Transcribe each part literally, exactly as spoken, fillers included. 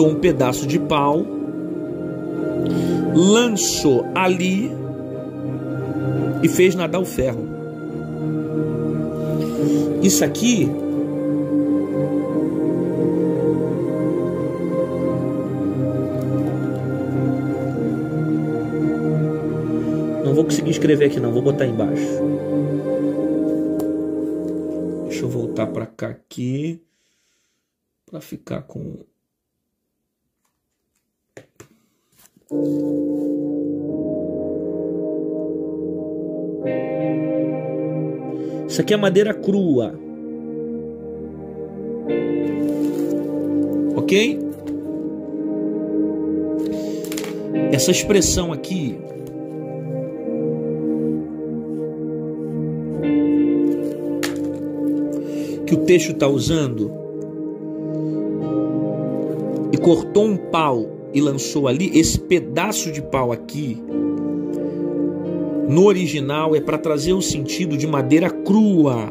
cortou um pedaço de pau, lançou ali e fez nadar o ferro. Isso aqui não vou conseguir escrever aqui não, vou botar embaixo. Deixa eu voltar para cá aqui para ficar com isso aqui é madeira crua. Ok? Essa expressão aqui que o texto está usando, e cortou um pau e lançou ali, esse pedaço de pau aqui, no original, é para trazer o sentido de madeira crua.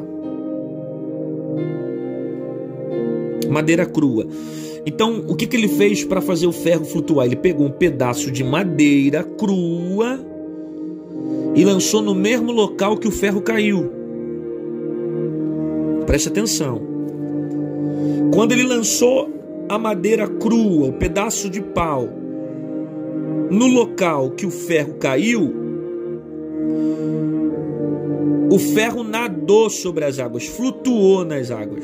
Madeira crua. Então, o que, que ele fez para fazer o ferro flutuar? Ele pegou um pedaço de madeira crua e lançou no mesmo local que o ferro caiu. Preste atenção. Quando ele lançou a madeira crua, o pedaço de pau, no local que o ferro caiu, o ferro nadou sobre as águas, flutuou nas águas.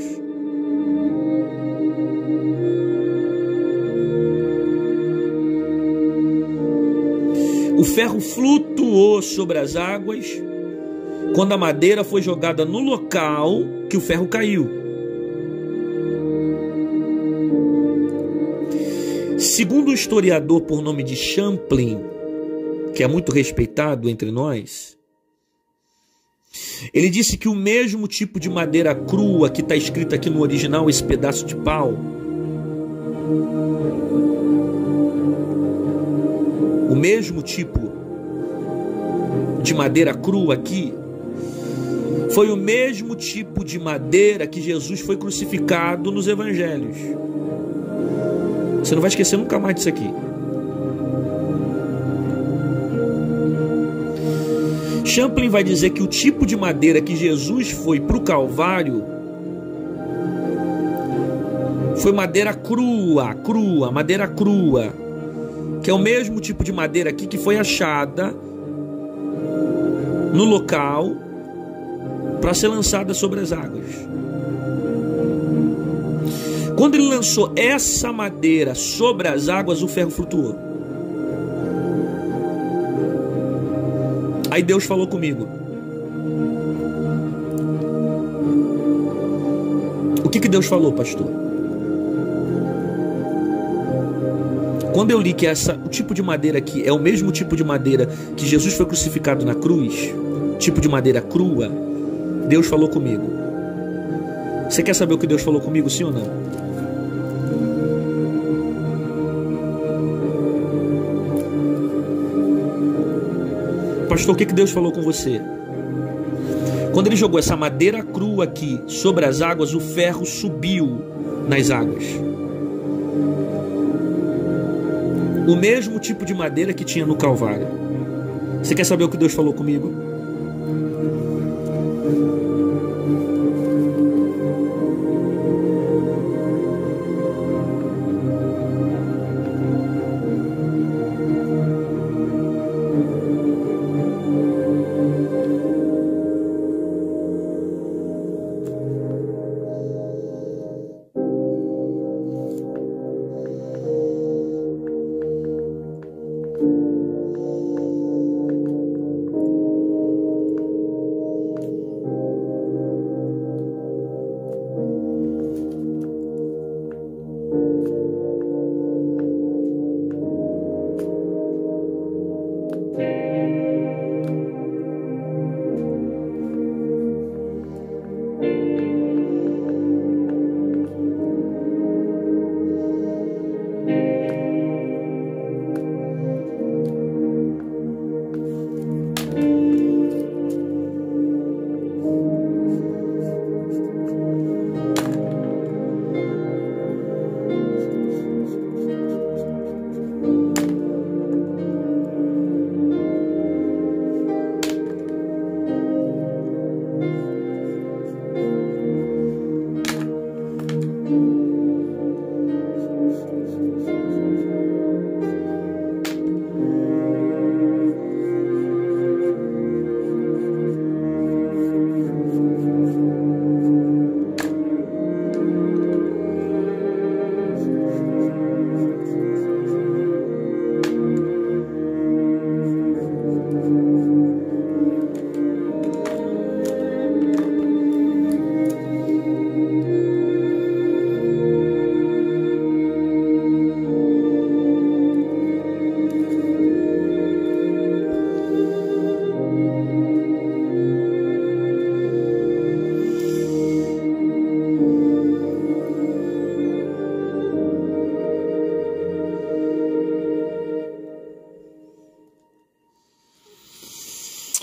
O ferro flutuou sobre as águas quando a madeira foi jogada no local que o ferro caiu. Segundo o historiador por nome de Champlin, que é muito respeitado entre nós, ele disse que o mesmo tipo de madeira crua que está escrito aqui no original, esse pedaço de pau, o mesmo tipo de madeira crua aqui, foi o mesmo tipo de madeira que Jesus foi crucificado nos evangelhos. Você não vai esquecer nunca mais disso aqui. Champlin vai dizer que o tipo de madeira que Jesus foi para o Calvário foi madeira crua, crua, madeira crua, que é o mesmo tipo de madeira aqui que foi achada no local para ser lançada sobre as águas. Quando ele lançou essa madeira sobre as águas, o ferro flutuou. Aí Deus falou comigo. O que que Deus falou, pastor? Quando eu li que essa, o tipo de madeira aqui é o mesmo tipo de madeira que Jesus foi crucificado na cruz, tipo de madeira crua, Deus falou comigo. Você quer saber o que Deus falou comigo, sim ou não? Pastor, o que que Deus falou com você? Quando ele jogou essa madeira crua aqui sobre as águas, o ferro subiu nas águas. O mesmo tipo de madeira que tinha no Calvário. Você quer saber o que Deus falou comigo?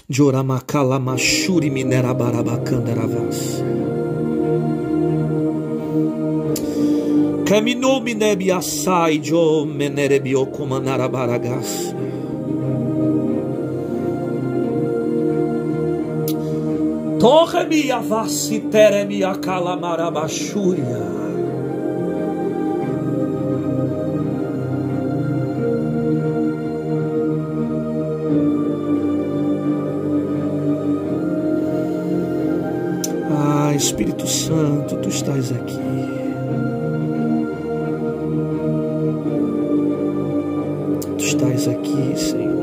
Joramakala mashuri minerabarabakandravas. Caminhou minebi assai jo menerebio comanarabaragas. Torre-me a vacitere-me a calamarabachúria. Ah, Espírito Santo, tu estás aqui. Tu estás aqui, Senhor.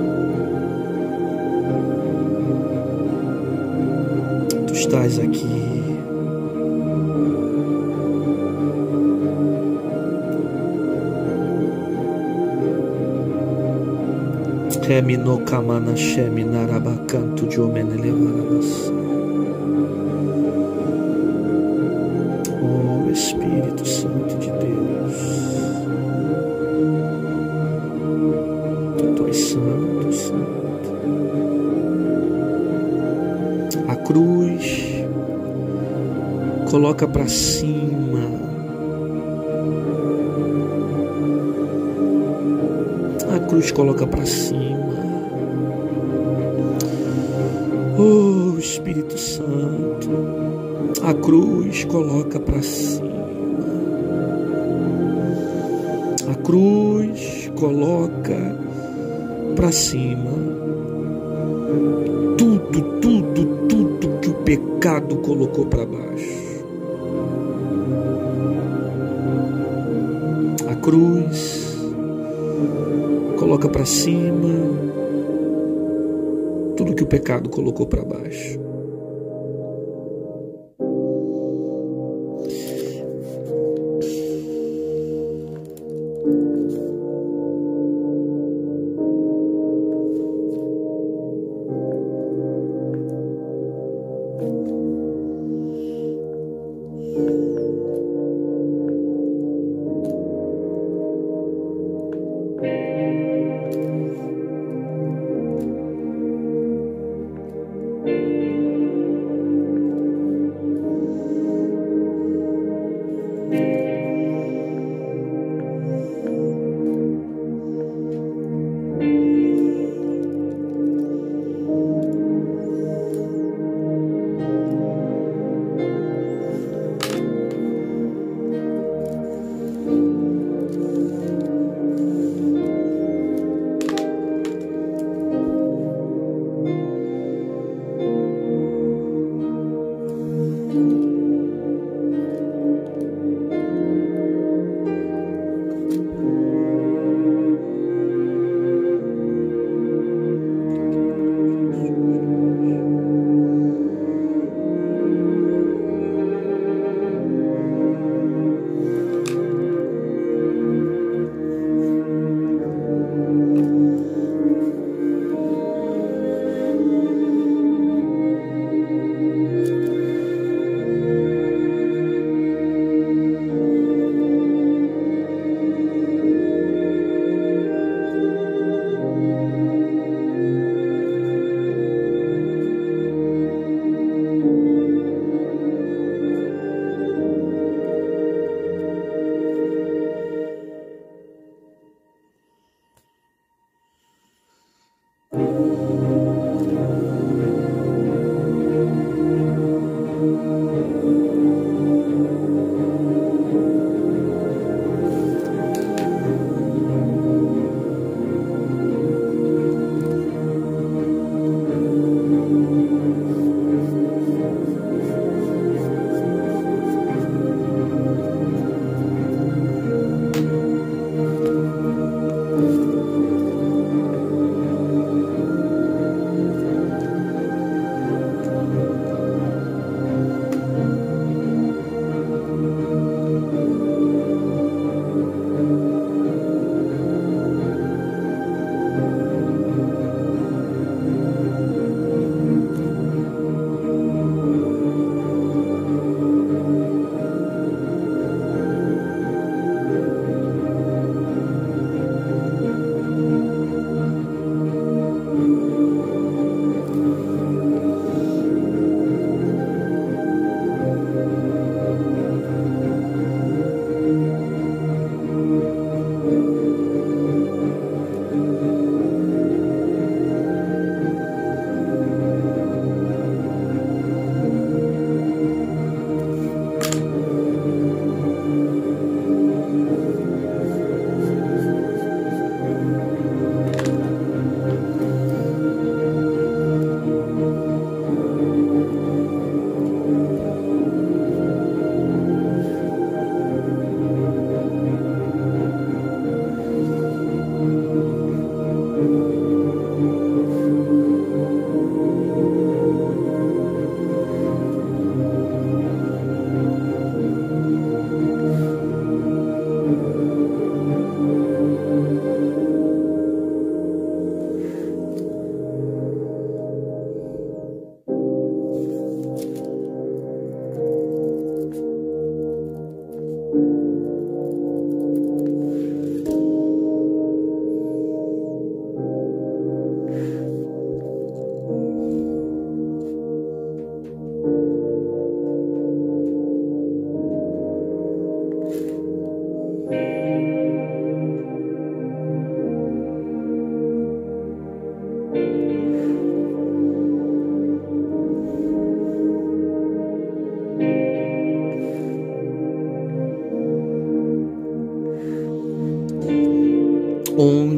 Tu estás aqui. Remino kamana sheminarabacanto de omenelevarabas. Oh, Espírito Santo de Deus. Tu és santo, santo. A cruz coloca para cima. A cruz coloca para cima. Oh, Espírito Santo, a cruz coloca para cima. A cruz coloca para cima tudo, tudo, tudo que o pecado colocou para baixo. A cruz coloca para cima tudo que o pecado colocou para baixo.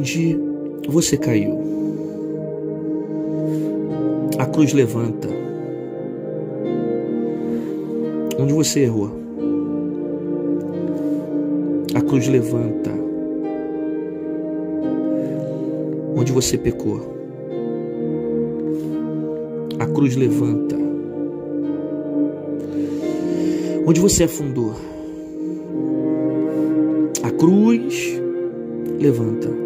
onde você caiu. A cruz levanta onde você errou. A cruz levanta onde você pecou. A cruz levanta onde você afundou. A cruz levanta